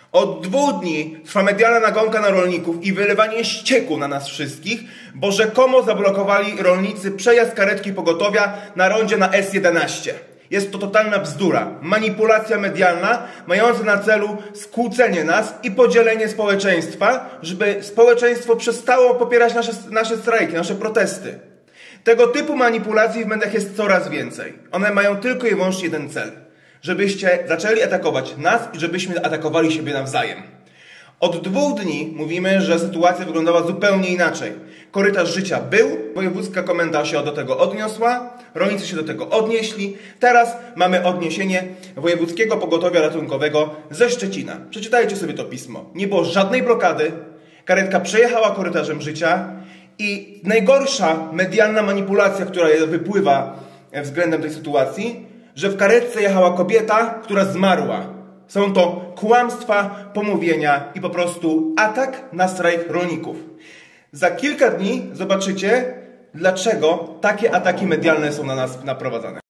Od 2 dni trwa medialna nagonka na rolników i wylewanie ścieku na nas wszystkich, bo rzekomo zablokowali rolnicy przejazd karetki pogotowia na rondzie na S11. Jest to totalna bzdura, manipulacja medialna mająca na celu skłócenie nas i podzielenie społeczeństwa, żeby społeczeństwo przestało popierać nasze strajki, nasze protesty. Tego typu manipulacji w mediach jest coraz więcej. One mają tylko i wyłącznie jeden cel. Żebyście zaczęli atakować nas i żebyśmy atakowali siebie nawzajem. Od 2 dni mówimy, że sytuacja wyglądała zupełnie inaczej. Korytarz życia był, wojewódzka komenda się do tego odniosła, rolnicy się do tego odnieśli. Teraz mamy odniesienie Wojewódzkiego Pogotowia Ratunkowego ze Szczecina. Przeczytajcie sobie to pismo. Nie było żadnej blokady, karetka przejechała korytarzem życia i najgorsza medialna manipulacja, która wypływa względem tej sytuacji, że w karetce jechała kobieta, która zmarła. Są to kłamstwa, pomówienia i po prostu atak na strajk rolników. Za kilka dni zobaczycie, dlaczego takie ataki medialne są na nas naprowadzane.